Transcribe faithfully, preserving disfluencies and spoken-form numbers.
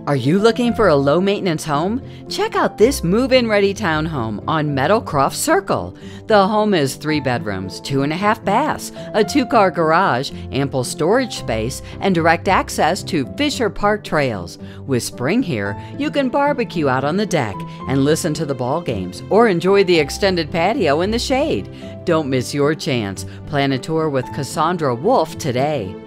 Are you looking for a low-maintenance home? Check out this move-in ready townhome on Meadow Croft Circle. The home is three bedrooms, two and a half baths, a two-car garage, ample storage space, and direct access to Fisher Park trails. With spring here, you can barbecue out on the deck and listen to the ball games or enjoy the extended patio in the shade. Don't miss your chance. Plan a tour with Cassaundra Wolfe today.